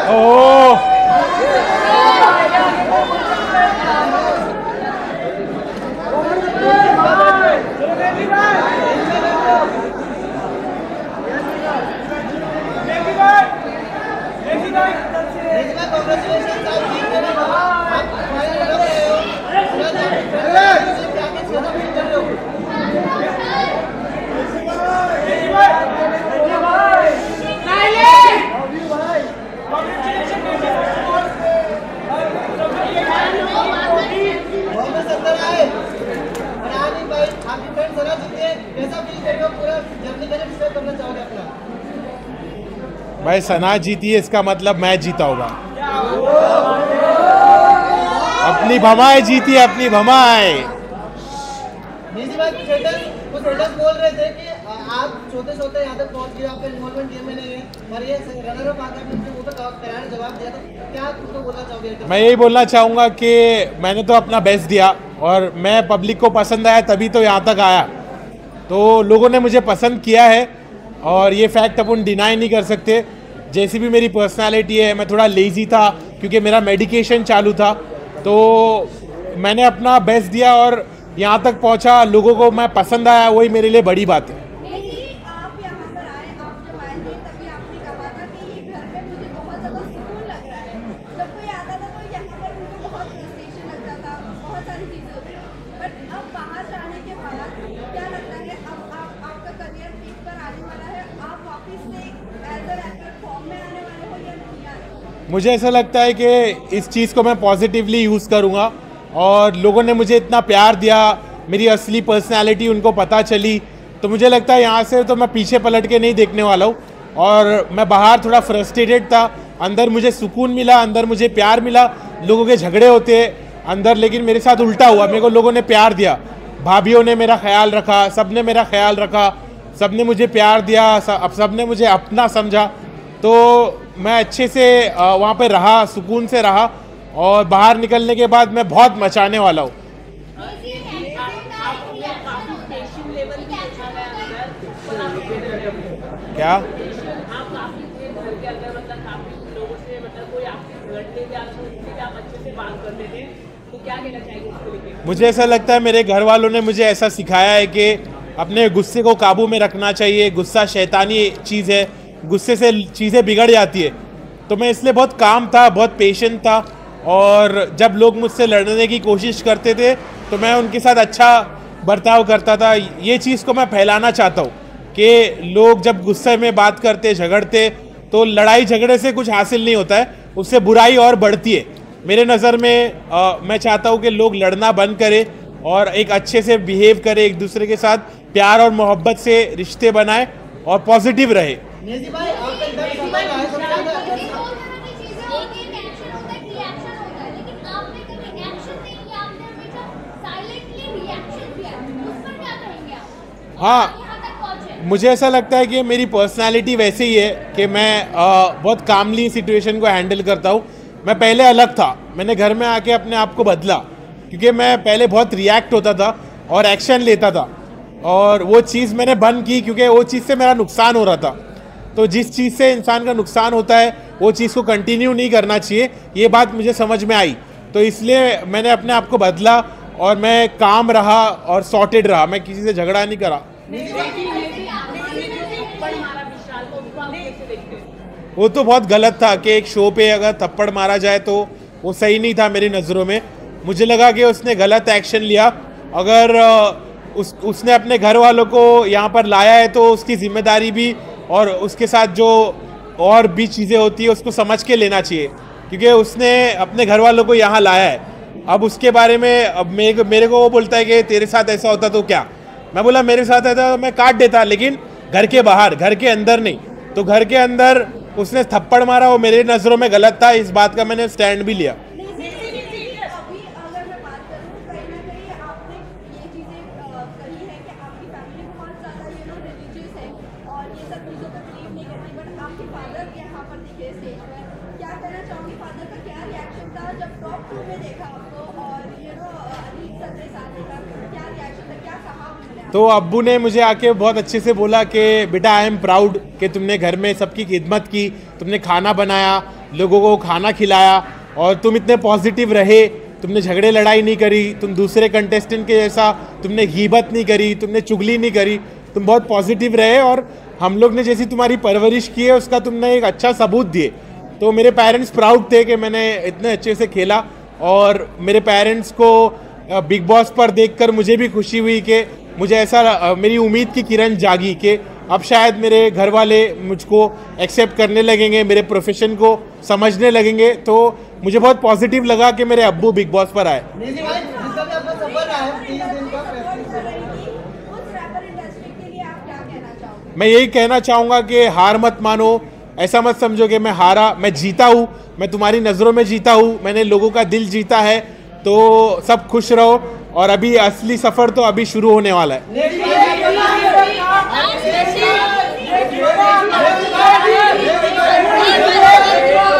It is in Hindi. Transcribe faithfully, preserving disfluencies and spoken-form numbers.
ओह भाई सना जीती है इसका मतलब मैच जीता होगा। अपनी भमाए जीती है, अपनी भमाए। बोल रहे थे कि आप सोते सोते यहाँ तक पहुँच गए, आपका इन्वॉल्वमेंट गेम में नहीं है, और ये रनर अप आकर वो तो करार जवाब दिया, तो क्या तुमको बोलना चाहोगे? मैं यही बोलना चाहूँगा कि मैंने तो अपना बेस्ट दिया और मैं पब्लिक को पसंद आया तभी तो यहाँ तक आया, तो लोगों ने मुझे पसंद किया है और ये फैक्ट अपन डिनाई नहीं कर सकते। जैसी भी मेरी पर्सनालिटी है, मैं थोड़ा लेज़ी था क्योंकि मेरा मेडिकेशन चालू था, तो मैंने अपना बेस्ट दिया और यहाँ तक पहुँचा, लोगों को मैं पसंद आया, वही मेरे लिए बड़ी बात है। आप यहाँ पर आए, आप जब आए थे तभी आपने कहा था कि ये घर में मुझे बहुत ज़्यादा सुकून लग रहा है। जब कोई आता था तो यहाँ पर उनको बहुत फ्रस्ट्रेशन लगता था, बहुत सारी चीज़ें होती थी, बट अब बाहर जाने के बाद क्या लगता है अब आप आपका करियर पीक पर आने वाला है, आप वापस से एज अ रैपर फॉर्म में आने वाले हो या नहीं आने वाले? मुझे ऐसा लगता है कि इस चीज़ को मैं पॉजिटिवली यूज़ करूँगा और लोगों ने मुझे इतना प्यार दिया, मेरी असली पर्सनालिटी उनको पता चली, तो मुझे लगता है यहाँ से तो मैं पीछे पलट के नहीं देखने वाला हूँ। और मैं बाहर थोड़ा फ्रस्ट्रेटेड था, अंदर मुझे सुकून मिला, अंदर मुझे प्यार मिला। लोगों के झगड़े होते हैं अंदर, लेकिन मेरे साथ उल्टा हुआ, मेरे को लोगों ने प्यार दिया, भाभीियों ने मेरा ख्याल रखा, सब ने मेरा ख्याल रखा, सब ने मुझे प्यार दिया, अब सब ने मुझे अपना समझा, तो मैं अच्छे से वहाँ पर रहा, सुकून से रहा और बाहर निकलने के बाद मैं बहुत मचाने वाला हूँ। क्या मुझे ऐसा लगता है मेरे घर वालों ने मुझे ऐसा सिखाया है कि अपने गुस्से को काबू में रखना चाहिए। गुस्सा शैतानी चीज़ है, गुस्से से चीज़ें बिगड़ जाती है, तो मैं इसलिए बहुत काम था, बहुत पेशेंट था, और जब लोग मुझसे लड़ने की कोशिश करते थे तो मैं उनके साथ अच्छा बर्ताव करता था। ये चीज़ को मैं फैलाना चाहता हूँ कि लोग जब गुस्से में बात करते, झगड़ते, तो लड़ाई झगड़े से कुछ हासिल नहीं होता है, उससे बुराई और बढ़ती है। मेरे नज़र में आ, मैं चाहता हूँ कि लोग लड़ना बंद करें और एक अच्छे से बिहेव करें, एक दूसरे के साथ प्यार और मोहब्बत से रिश्ते बनाए और पॉजिटिव रहे। हाँ, मुझे ऐसा लगता है कि मेरी पर्सनालिटी वैसे ही है कि मैं आ, बहुत कामली सिचुएशन को हैंडल करता हूँ। मैं पहले अलग था, मैंने घर में आके अपने आप को बदला, क्योंकि मैं पहले बहुत रिएक्ट होता था और एक्शन लेता था, और वो चीज़ मैंने बंद की क्योंकि वो चीज़ से मेरा नुकसान हो रहा था। तो जिस चीज़ से इंसान का नुकसान होता है वो चीज़ को कंटिन्यू नहीं करना चाहिए, ये बात मुझे समझ में आई, तो इसलिए मैंने अपने आप को बदला और मैं काम रहा और सॉर्टेड रहा, मैं किसी से झगड़ा नहीं करा। वो तो बहुत गलत था कि एक शो पे अगर थप्पड़ मारा जाए तो वो सही नहीं था मेरी नज़रों में। मुझे लगा कि उसने गलत एक्शन लिया, अगर उस उसने अपने घर वालों को यहाँ पर लाया है तो उसकी जिम्मेदारी भी और उसके साथ जो और भी चीज़ें होती है उसको समझ के लेना चाहिए, क्योंकि उसने अपने घर वालों को यहाँ लाया है। अब उसके बारे में अब मेरे मेरे को वो बोलता है कि तेरे साथ ऐसा होता तो क्या, मैं बोला मेरे साथ ऐसा तो मैं काट देता, लेकिन घर के बाहर, घर के अंदर नहीं। तो घर के अंदर उसने थप्पड़ मारा, वो मेरे नज़रों में गलत था, इस बात का मैंने स्टैंड भी लिया। तो अब्बू ने मुझे आके बहुत अच्छे से बोला कि बेटा आई एम प्राउड कि तुमने घर में सबकी खिदमत की, तुमने खाना बनाया, लोगों को खाना खिलाया, और तुम इतने पॉजिटिव रहे, तुमने झगड़े लड़ाई नहीं करी, तुम दूसरे कंटेस्टेंट के जैसा तुमने गीबत नहीं करी, तुमने चुगली नहीं करी, तुम बहुत पॉजिटिव रहे, और हम लोग ने जैसी तुम्हारी परवरिश की है उसका तुमने एक अच्छा सबूत दिए। तो मेरे पेरेंट्स प्राउड थे कि मैंने इतने अच्छे से खेला, और मेरे पेरेंट्स को बिग बॉस पर देखकर मुझे भी खुशी हुई कि मुझे ऐसा, मेरी उम्मीद की किरण जागी कि अब शायद मेरे घर वाले मुझको एक्सेप्ट करने लगेंगे, मेरे प्रोफेशन को समझने लगेंगे। तो मुझे बहुत पॉजिटिव लगा कि मेरे अब्बू बिग बॉस पर आए। निजी भाई, जिसका भी आपका सफर रहा है तीस दिन का मैं यही कहना चाहूँगा कि हार मत मानो, ऐसा मत समझो कि मैं हारा, मैं जीता हूँ, मैं तुम्हारी नज़रों में जीता हूँ, मैंने लोगों का दिल जीता है। तो सब खुश रहो, और अभी असली सफ़र तो अभी शुरू होने वाला है।